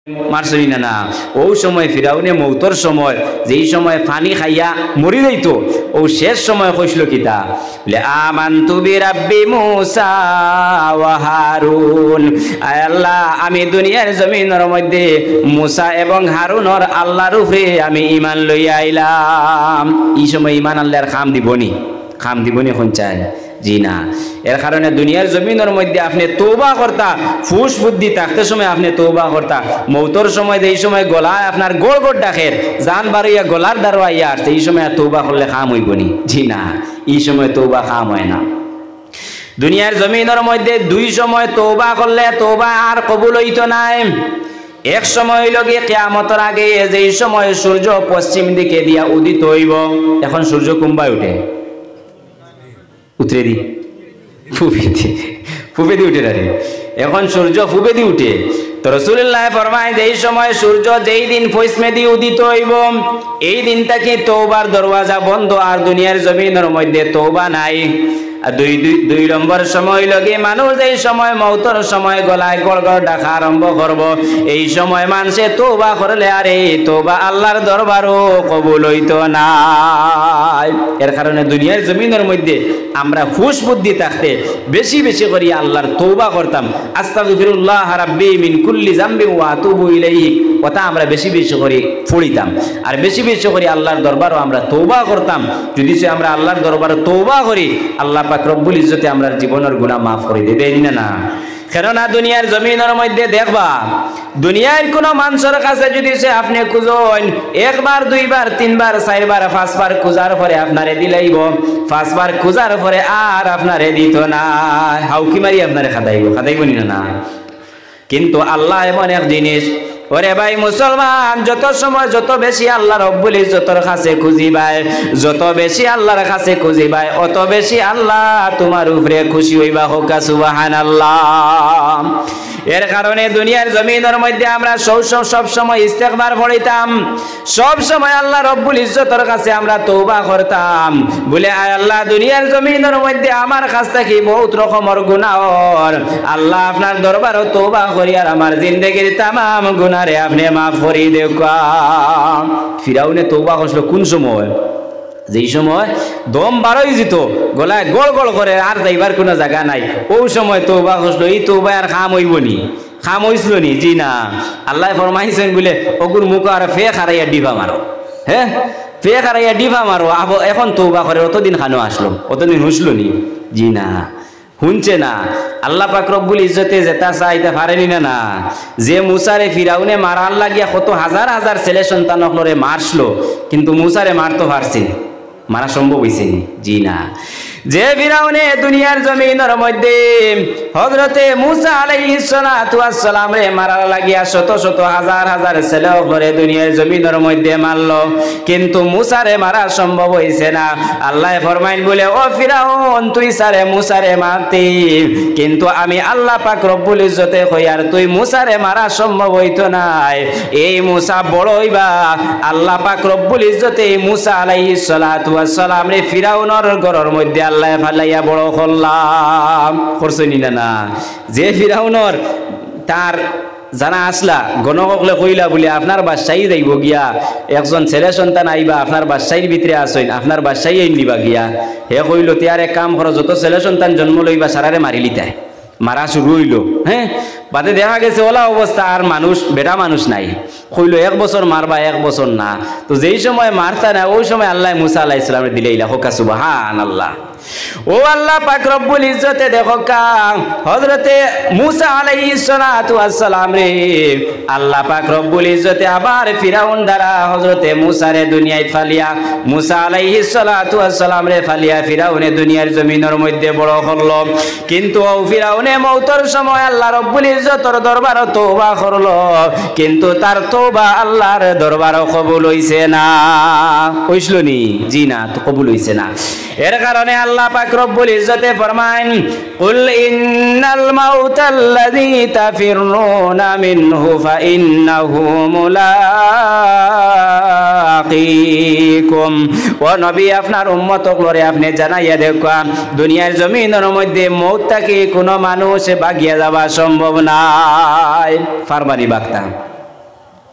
মারছই না না ও সময় ফিরাউনে মৌতর সময় যেই সময় পানি খাইয়া মরি যাইত ও শেষ সময় কইছিল কিতা বলে আমানতু বিরাব্বি মূসা ওয়া হারুন আয় আল্লাহ আমি দুনিয়ার জমিনের মধ্যে মূসা এবং হারুনের আল্লাহর উপরে আমি ঈমান লইয়া আইলাম। এই সময় ঈমান আল্লাহর কাম দিবনি কোন চাই জি না। এর কারণে দুনিয়ার জমিনের মধ্যে আপনি তওবা করতা ফুস বুদ্ধি থাকতে সময় আপনি তওবা করতা মৌতর সময় এই সময় গলায় আপনার গোড় গোড় ডাকের জান বাড়িয়া গলার দাঁড়াইয়া আসছে এই সময় তওবা করলে কাম হইবনি জি না। এই সময় তওবা কাম হয় না। দুনিয়ার জমিনের মধ্যে দুই সময় তওবা করলে তওবা আর কবুল হইতো না। এক সময় হইল গিয়ে কিয়ামতের আগে যেই সময় সূর্য পশ্চিম দিকে দিয়া উদিত হইব। এখন সূর্য কুম্বায় উঠে উতরে দি ফুপে দি উঠে দাঁড়িয়ে এখন সূর্য ফুপে দি উঠে। তো রাসূলুল্লাহ ফরমায় যে এই সময় সূর্য যেই দিন পশ্চিমে দিয়ে উদিত হইব এই দিনটাকে তওবার দরওয়াজা বন্ধ আর দুনিয়ার জমিনের মধ্যে তওবা নাই। আর দুই নম্বর সময় লগে মানুষ এই সময় মৌতর সময় গলায় গড় গড় ডাকা আরম্ভ করব এই সময় মানুষে তওবা করলে আর এই তওবা আল্লাহর দরবারও কবুল হইতো না। এর কারণে দুনিয়ার জমিনের মধ্যে আমরা ফুস বুদ্ধি থাকতে বেশি বেশি করি আল্লাহর তওবা করতাম আস্তাগফিরুল্লাহ রাব্বি মিন কুল্লি যামবি ওয়া আতুবু ইলাইহি কথা আমরা বেশি বেশি করে পড়িতাম আর বেশি বেশি করে আল্লাহর দরবারও আমরা তওবা করতাম। যদি সে আমরা আল্লাহর দরবারে তওবা করি আল্লাহ পাক রব্বুল ইজ্জতে আমরা জীবনের গুনাহ মাফ করে দেবেন না। কেননা দুনিয়ার জমিনের মধ্যে দেখবা দুনিয়ার কোন মানুষের কাছে যদি সে আপনি খুঁজেন একবার দুইবার তিনবার চারবার পাঁচবার খুঁজার পরে আপনারে দিলাইব পাঁচবার খুঁজার পরে আর আপনারে দিত না হাউকি মারি আপনারে খাদাইব না। কিন্তু আল্লাহ এমন এক জিনিস ওরে ভাই মুসলমান যত সময় যত বেশি আল্লাহ রব্বুল ইজ্জতের কাছে খুঁজিবাই যত বেশি আল্লাহর কাছে খুঁজিবাই অত বেশি আল্লাহ তোমার উপরে খুশি হইবা হোক সুবহানাল্লাহ। এর কারণে দুনিয়ার জমিনের মধ্যে আমরা সব সময় ইস্তেগফার পড়িতাম সব সময় আল্লাহ রব্বুল ইজ্জতের কাছে আমরা তওবা করতাম বলে আয় আল্লাহ দুনিয়ার জমিনের মধ্যে আমার কাছ থেকে বহুত রকমের গুনাহ আল্লাহ আপনার দরবারে তওবা করি আর আমার জিন্দেগীর तमाम গুনাহরে আপনি মাফ করে দেও। ফিরাউনে তওবা করছিল কোন সময় যেই সময় দম বাড়াই যেত গলায় গড় গড় করে আর যাইবার কোনো জায়গা নাই ওই সময় তওবা করছিল। এই তওবা আর কাম হইবনি কাম হইছিল নি জি না। আল্লাহ ফরমাইছেন বলে ওগুর মুখ আর ফে খারাইয়া ডিভা মারো হ্যাঁ ফে খারাইয়া ডিভা মারো এখন তওবা করে অতদিন খানো আসলো অতদিন হুসলো নি জি না শুনছে না। আল্লাহ পাক রব্বুল ইজ্জতে যেটা চাইতে পারেনি না যে মুসারে ফিরাউনে মারার লাগিয়া কত হাজার হাজার ছেলে সন্তানরে মারছিল কিন্তু মুসারে মারতে পারছি মারা সম্ভব হয়েছে জি না। যে ফিরাউনে দুনিয়ার জমিনের মধ্যে হযরতে মুসা আলাইহিস সালাতু ওয়াস সালাম রে মারার লাগিয়া শত শত হাজার হাজার ছেলে করে দুনিয়ার জমিনের মধ্যে মারলো কিন্তু মুসারে মারা সম্ভব হইছে না। আল্লাহ ফরমাইন বলে ও ফিরাউন তুই সারে মুসারে মারতি কিন্তু আমি আল্লাহ পাক রব্বুল ইজ্জতে কই আর তুই মুসারে মারা সম্ভব হইতো না। এই মুসা বড় হইবা আল্লাহ পাক রব্বুল ইজ্জতে মুসা আলাইহিস সালাতু ওয়াস সালাম রে ফিরাউনের ঘরের মধ্যে আল্লাহ ফালাইয়া বড় করলাম করছনি না। যে ফিরাউনের তার জানা আসলা গণকলে কইলা বলে আপনার বাদশাহী যাইব গিয়া একজন ছেলে সন্তান আইবা আপনার বাদশাহীর ভিতরে আসইন আপনার বাদশাহী আইন দিবা গিয়া হে কইল তিয়ার এক কাম করো যত ছেলে সন্তান জন্ম লইবা সারারে মারি লিতায় মারা শুরু হইল হ্যাঁ বাদে দেখা গেছে ওলা অবস্থা আর মানুষ বেটা মানুষ নাই কইল এক বছর মারবা এক বছর না। তো যেই সময় মারতা না ওই সময় আল্লাহ মুসা আলাইহিস সালামে দিলাইলা হোকা সুবহানাল্লাহ। ও আল্লাহ পাক রব্বুল ইজ্জতে দেখো কা হযরতে মুসা আলাইহিস সালাতু ওয়াস সালাম রে আল্লাহ পাক রব্বুল ইজ্জতে আবার ফিরাউন দ্বারা হযরতে মুসা রে দুনিয়ায় ফালিয়া মুসা আলাইহিস সালাতু ওয়াস সালাম রে ফালিয়া ফিরাউনে দুনিয়ার জমিনের মধ্যে বড় করলো কিন্তু ও ফিরাউনে মওতের সময় আল্লাহ রব্বুল ইজ্জতের দরবারে তওবা করলো কিন্তু তার তওবা আল্লাহর দরবারে কবুল হইছে না হইছিল নি জি না তো কবুল হইছে না। এর কারণে আল্লাহ পাক রব্বুল ইজ্জতে ফরমায়েন কুল ইন্নাল মাউতাল্লাযী তাফিরুনা মিনহু ফাইন্নাহু মুলাকীকুম। ও নবী আপনার উম্মতকে আপনি জানাইয়া দেখুন দুনিয়ার জমিনের মধ্যে মউত থেকে কোনো মানুষ ভাগিয়া যাওয়া সম্ভব নাই পারবানি বাক্তা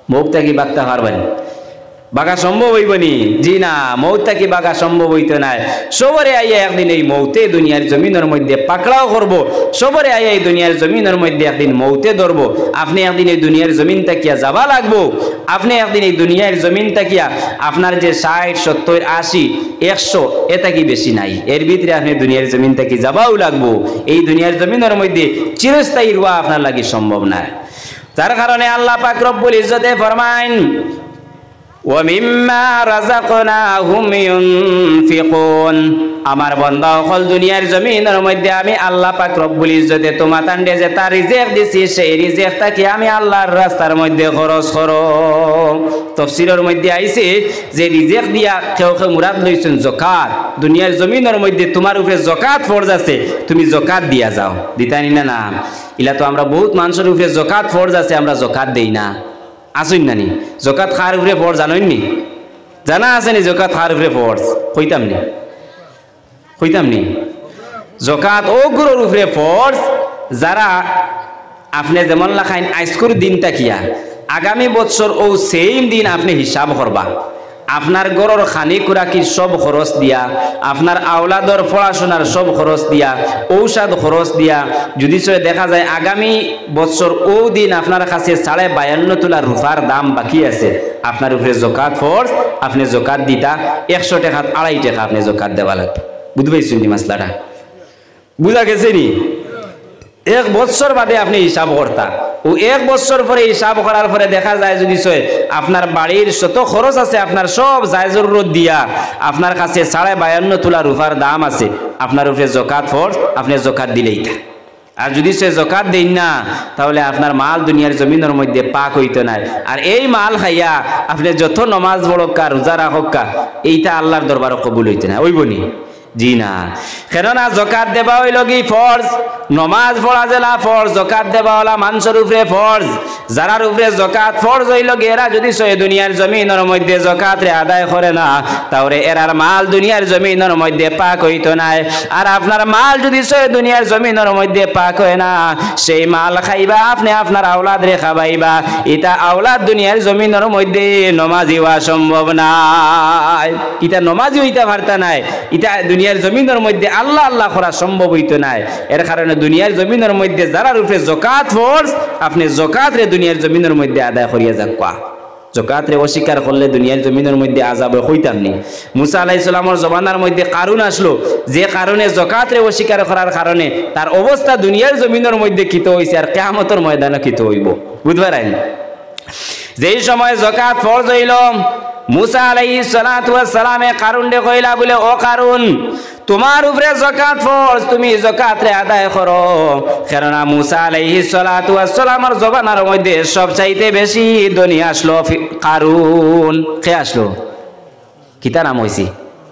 মৌতটা কি বাঁকতে পারবেন? বাঁকা সম্ভব হইব নি? জি না, মৌতটা কি বাঁকা সম্ভব হইতো না। সবরে আইয়া একদিন এই মৌতে দুনিয়ার জমিনের মধ্যে পাকড়াও করব। সবরে আইয়া এই দুনিয়ার জমিনের মধ্যে একদিন মৌতে ধরব। আপনি একদিন এই দুনিয়ার জমিন তাকিয়া যাবা লাগবো। আপনি একদিন এই দুনিয়ার জমিন তাকিয়া আপনার যে 60, 70, 80, 100 এটা কি বেশি নাই, এর ভিতরে আপনি দুনিয়ার জমিন তাকি যাবাও লাগবো। এই দুনিয়ার জমিনের মধ্যে চিরস্থায়ী রোয়া আপনার লাগি সম্ভব না। যার কারণে আল্লাহ পাক রব্বুল ইজ্জতে ফরমাইন, وَمِمَّا رَزَقْنَاهُمْ يُنْفِقُونَ। আমার বান্দা সকল দুনিয়ার জমিনের মধ্যে আমি আল্লাহ পাক রব্বুল ইজ্জতে তোমাতান্ডে যে তার রিজিক দিছি, সেই রিজিকটাকে আমি আল্লাহর রাস্তার মধ্যে খরচ করো। তাফসীরের মধ্যে আইছে যে রিজিক দিয়া কেউ কেউ মুরাদ লইছেন যাকাত। দুনিয়ার জমিনের মধ্যে তোমার উপরে যাকাত ফরজ আছে, তুমি যাকাত দিয়া যাও। দিতানি না? না, ইলা তো আমরা বহুত মানুষের উপরে যাকাত ফরজ আছে, আমরা যাকাত দেই না। আসুন নানি যাকাত খার উপরে ফরজ জানেননি? জানা আছে নি যাকাত খার উপরে ফরজ? কইতাম নি যাকাত ও গুরুর উপরে ফরজ যারা আপনি যেমন লাখাইন আইসকুর দিন তাকিয়া আগামী বছর ও সেম দিন আপনি হিসাব করবা। আপনার গরর খানি কুরাকি সব খরচ দিয়া, আপনার আওলাদর পড়াশোনার সব খরচ দিয়া, ঔষধ খরচ দিয়া, যদি দেখা যায় আগামী বছর ও দিন আপনার কাছে 52.5 তোলা রূপার দাম বাকি আছে, আপনার উপরে যাকাত ফরজ। আপনি যাকাত দিতা 100 টাকা 2.5 টাকা আপনি যাকাত দেওয়া লাগবে। বুঝতে পারছেন নি মাসলাটা? বুঝা গেছে নি? 1 বছর বাদে আপনি হিসাব করতা, ও 1 বছর পরে হিসাব করার পরে দেখা যায় যদি আপনার বাড়ির শত খরচ আছে, আপনার সব জায় জরুরত দিয়া আপনার কাছে 52.5 তোলা রূপার দাম আছে, আপনার উপরে যাকাত ফরজ। আপনি যাকাত দিলেই তা। আর যদি যাকাত দেন না, তাহলে আপনার মাল দুনিয়ার জমিনের মধ্যে পাক হইতো না। আর এই মাল খাইয়া আপনি যত নমাজ পড়কা, রোজা রাখকা, এইটা আল্লাহর দরবারে কবুল হইতো না। ওইবনি? জি না। কেননা যাকাত দেবা হইল কি ফরজ, নমাজ পড়া জেলা ফরজ, যাকাত দেবা হলা মানুষের উপরে ফরজ। যারার উপরে যাকাত ফরজ হইল এরা যদি দুনিয়ার জমিনের মধ্যে যাকাত রে আদায় করে না, তাহলে এরার মাল দুনিয়ার জমিনের মধ্যে পাক হইতো না। আর আপনার মাল যদি দুনিয়ার জমিনের মধ্যে পাক হয় না, সেই মাল খাইবা আপনি, আপনার আওলাদ রে খাবাইবা। এটা আওলাদ দুনিয়ার জমিনের মধ্যে নমাজি হওয়া সম্ভব নাই। এটা নমাজি হইতে পারতা নাই, এটা দুনিয়ার জমিনের মধ্যে আল্লাহ আল্লাহ করা সম্ভব হইতো না। এর কারণে দুনিয়ার জমিনের মধ্যে যারার উপরে যাকাত ফরজ, আপনি যাকাত রে দুনিয়ার জমিনের মধ্যে আদায় করিয়া যাক। যাকাত রে অস্বীকার করলে দুনিয়ার জমিনের মধ্যে আযাব হইতাম নি। মুসা আলাইহিস সালামের জমানার মধ্যে কারুন আসলো, যে কারণে যাকাত রে অস্বীকার করার কারণে তার অবস্থা দুনিয়ার জমিনের মধ্যে কিতো হইছে, আর কিয়ামতের ময়দানে কিতো হইব। বুঝতে পারেন? যেই সময় যাকাত ফরজ হইল, মুসা আলাইহিস সালাতু ওয়াস সালামে কারুন দে কইলা বলে, ও কারুন, তোমার উপরে যাকাত ফরজ, তুমি যাকাত রে আদায় করো। কেননা মুসা আলাইহিস সালাতু ওয়াস সালামের জমানার মধ্যে সবচাইতে বেশি ধনী আসলো কারুন। কে আসলো? কিতা নাম হইছে?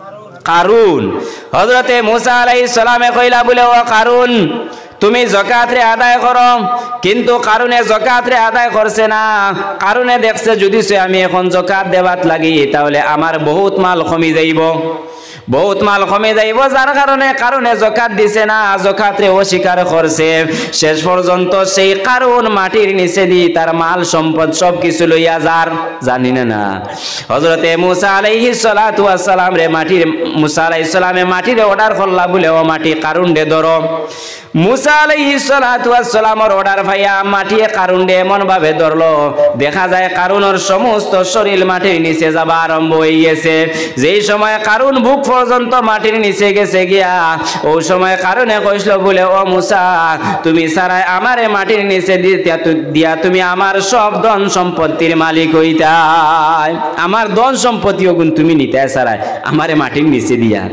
কারুন। হযরতে মুসা আলাইহিস সালামে কইলা বলে, ও কারুন, তুমি যাকাত রে আদায় করো। কিন্তু কারণে যাকাত রে আদায় করছে না। কারণে দেখছে যদি আমি এখন যাকাত দেবাত লাগি, তাহলে আমার বহুত মাল কমে যাইব, বহুত মাল কমে যাইব। যার কারণে যাকাত দিছে না, যাকাত রে অস্বীকার করছে। শেষ পর্যন্ত সেই কারণ মাটির নিচে দি তার মাল সম্পদ সব কিছু লইয়া যার, জানি না। হযরতে মুসা আলাইহিস সালাতু ওয়াস সালাম রে মুসা আলাইহিস সালামে মাটির অর্ডার করলা বলে, ও মাটি কারুন দে ধরো। মুসা আলাইহিস সালাতু ওয়াস সালামের অর্ডার পাইয়া মাটি কারুন দে এমন ভাবে ধরলো, দেখা যায় কারুনের সমস্ত শরীর মাটির নিচে যাবা আরম্ভ হয়ে গেছে। যেই সময় কারুন বুক পর্যন্ত মাটির নিচে গেছে গিয়া, ওই সময় কারণে কইছিল বলে, ও মুসা, তুমি সারাই আমারে মাটির নিচে দিয়া তুমি আমার সব ধন সম্পত্তির মালিক হইতাই, আমার ধন সম্পত্তি ওগুন তুমি নিতে সারাই আমারে মাটির নিচে দিয়া।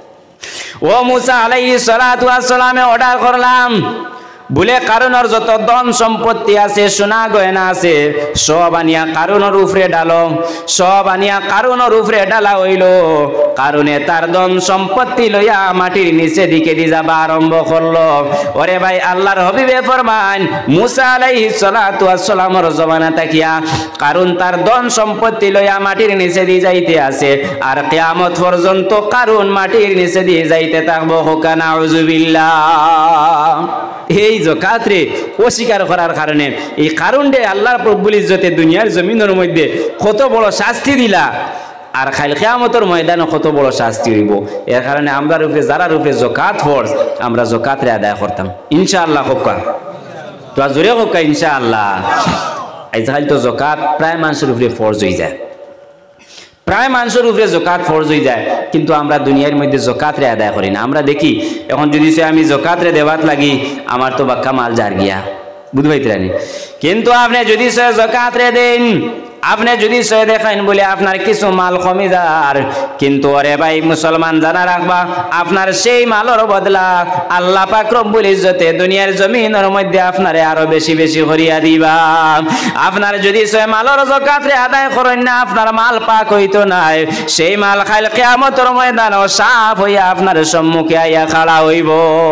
ও মুসা আলাইহিস সালাতু ওয়াস সালামে অর্ডার করলাম বলে কারণের যত ধন সম্পত্তি আছে, সোনা গয়না আছে, সব আনিয়া কারণের উপরে ডালো, সব আনিয়া কারণের উপরে ডালা হইল। কারণে তার ধন সম্পত্তি লইয়া মাটির নিচে দিকে দি যাবা আরম্ভ করলো। ওরে ভাই, আল্লাহর হাবিবে ফরমান, মুসা আলাইহিস সালাতু ওয়াস সালামের জমানা তাকিয়া কারণ তার ধন সম্পত্তি লইয়া মাটির নিচে দি যাইতে আছে, আর কিয়ামত পর্যন্ত কারণ মাটির নিচে দিয়ে যাইতে থাকবো। হোকা নাউযুবিল্লাহ। এই এই যাকাতরে অস্বীকার করার কারণে এই কারণে আল্লাহ রব্বুল ইজ্জতে দুনিয়ার জমিনের মধ্যে কত বড় শাস্তি দিলা আর কাল কিয়ামতের ময়দানে কত বড় শাস্তি হইব। এর কারণে আমরা রূপে যারা রূপে যাকাত ফরজ আমরা যাকাতরে আদায় করতাম ইনশাআল্লাহ। হোকা তো জোরে হোকা ইনশাআল্লাহ। আজকাল তো যাকাত প্রায় মানুষের উপরে ফরজ হয়ে যায়, প্রায় মানুষের উপরে যাকাত ফরজ হয়ে যায়, কিন্তু আমরা দুনিয়ার মধ্যে যাকাতরে আদায় করি না। আমরা দেখি এখন যদি সে আমি যাকাতরে দেওয়াত লাগি আমার তো বাক্কা মাল জার গিয়া বুঝবাইতেরানি, কিন্তু আপনি যদি সে যাকাতরে দেন আপনি যদি সে দেখেন বলে আপনার কিছু মাল কমে যার, কিন্তু আরে ভাই মুসলমান জানা রাখবা আপনার সেই মালের বদলা আল্লাহ পাক রব্বুল ইজ্জতে দুনিয়ার জমিনের মধ্যে আপনারে আরো বেশি বেশি করিয়া দিবা। আপনার যদি সে মালের যাকাতরে আদায় করেন না আপনার মাল পাক হইতো নাই, সেই মাল কাল কিয়ামতের ময়দানে সাফ হইয়া আপনার সম্মুখে আইয়া খাড়া হইব,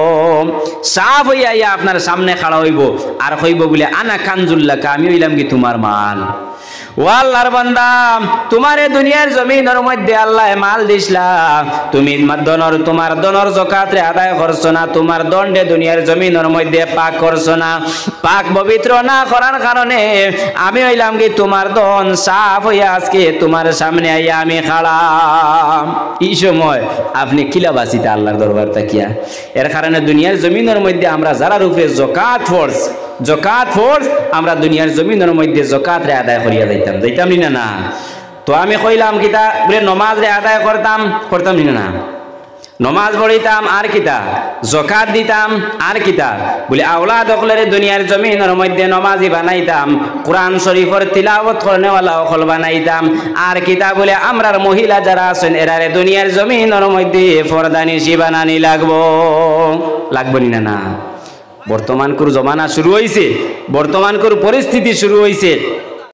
সাফ হইয়া আইয়া আপনার সামনে খাড়া হইব আর হইব বলে আনা কানজুল্লাহ, আমি হইলাম কি তোমার মাল। ও আল্লাহর বান্দা তোমারে দুনিয়ার জমিনের মধ্যে আল্লাহ মাল দিছলা, তুমি তোমার দনর যাকাতরে আদায় করছো না, তোমার দণ্ডে দুনিয়ার জমিনের মধ্যে পাক করছো না, পাক পবিত্র না করার কারণে আমি হইলাম কি তোমার দন সাফ হইয়া আজকে তোমার সামনে আইয়া আমি খাড়া। এই সময় আপনি কিলা বাঁচিতে আল্লাহর দরবার তাকিয়া। এর কারণে দুনিয়ার জমিনের মধ্যে আমরা যারা রূপে যাকাত ফরজ আমরা দুনিয়ার জমিনের মধ্যে যাকাতরে আদায় করিয়া যাইতাম নি না। তো আমি কইলাম কিতা বলে নমাজরে আদায় করতাম নি না, নমাজ পড়িতাম আর কিতা যাকাত দিতাম আর কিতা বলে আওলাদ হকলের দুনিয়ার জমিনের মধ্যে নমাজি বানাইতাম, কোরআন শরীফের তিলাওয়াত করনেওয়ালা হকল বানাইতাম আর কিতা বলে আমরার মহিলা যারা আছেন এরারে দুনিয়ার জমিনের মধ্যে পর্দানিশি বানানি লাগবো নি না। বর্তমানকার জমানা শুরু হয়েছে, বর্তমানকার পরিস্থিতি শুরু হয়েছে,